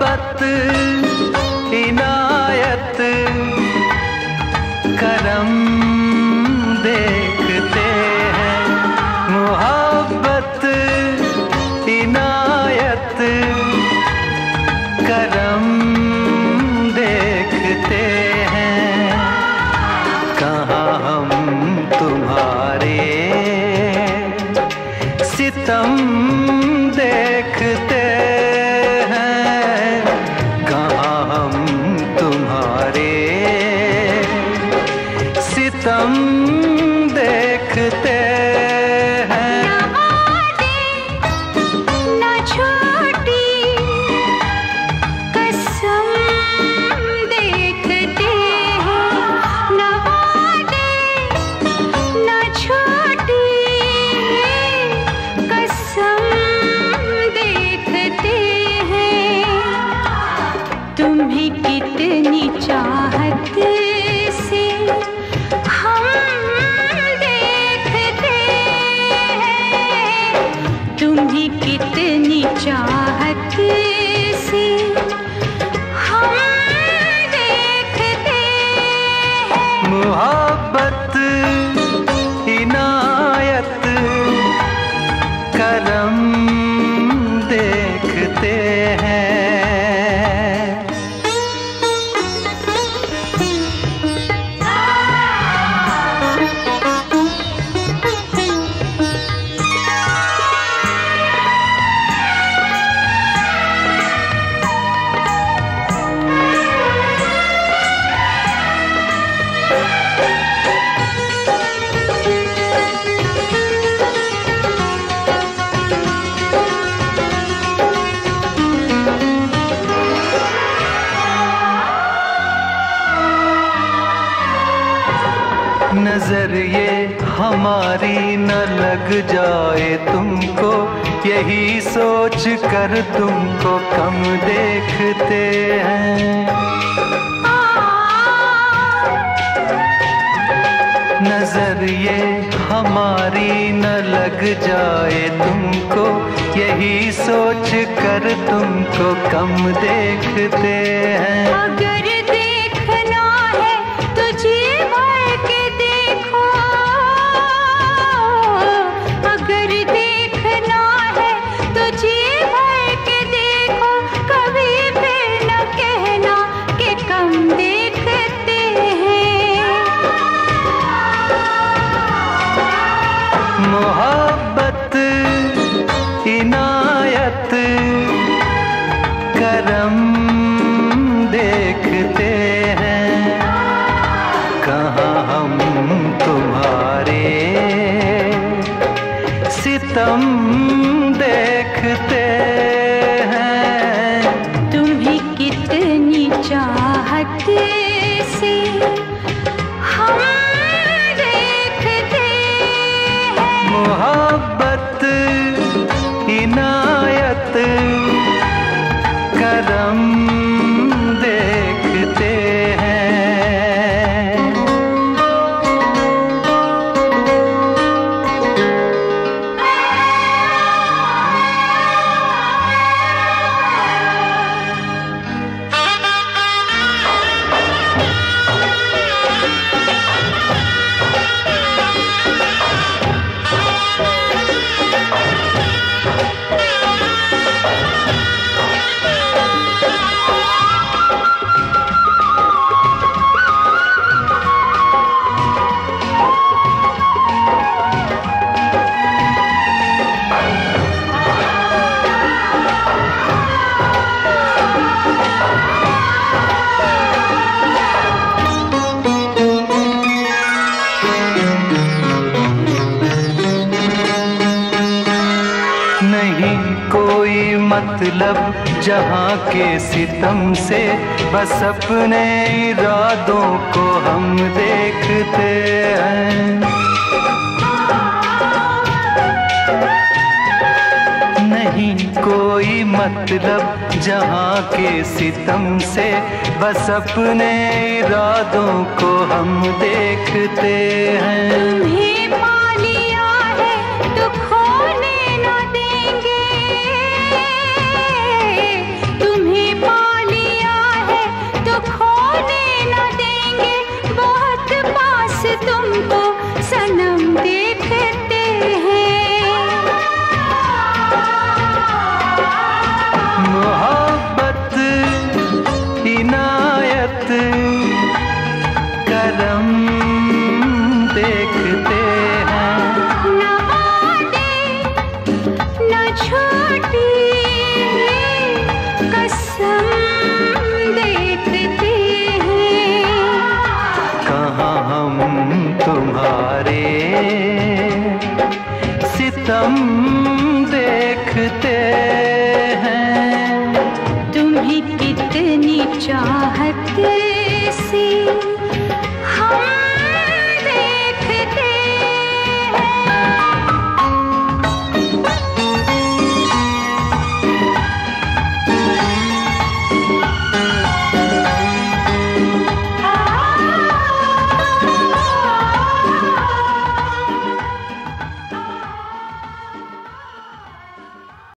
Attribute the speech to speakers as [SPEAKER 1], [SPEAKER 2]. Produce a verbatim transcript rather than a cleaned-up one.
[SPEAKER 1] मोहब्बत इनायत करम देखते हैं, मोहब्बत इनायत करम देखते हैं। कहाँ हम तुम्हारे सितम देखते हैं, कहाँ हम तुम्हारे सितम देखते हैं।
[SPEAKER 2] न वादे न छोटी कसम देखते हैं, न वादे न छोटी कसम देखते हैं। तुम्हें कितनी चाहत से हम देखते हैं, तुम्हें कितनी चाहत से हम देखते हैं।
[SPEAKER 1] मोहब्बत इनायत करम देखते हैं। नजर ये हमारी न लग जाए तुमको, यही सोच कर तुमको कम देखते हैं। नजर ये हमारी न लग जाए तुमको, यही सोच कर तुमको कम देखते हैं।
[SPEAKER 2] अगर देखना है तो जी भर के देखो, अगर देखना है तो जी भर के देखो, कभी फिर न कहना कि कम देखते हैं।
[SPEAKER 1] मोहब्बत इनायत करम देखते हैं, कहाँ हम तुम्हारे सितम देखते हैं।
[SPEAKER 2] तुम्हें कितनी चाहत से हम देखते हैं।
[SPEAKER 1] मोहब्बत इनायत करम देखते हैं। नहीं कोई मतलब जहाँ के सितम से, बस अपने इरादों को हम देखते हैं। नहीं कोई मतलब जहाँ के सितम से, बस अपने इरादों को हम देखते हैं।
[SPEAKER 2] तुम्हें पा लिया है तो खोने न देंगे, तुम्हें पा
[SPEAKER 1] तुम्हारे सितम देखते हैं।
[SPEAKER 2] तुम्हें कितनी चाहत से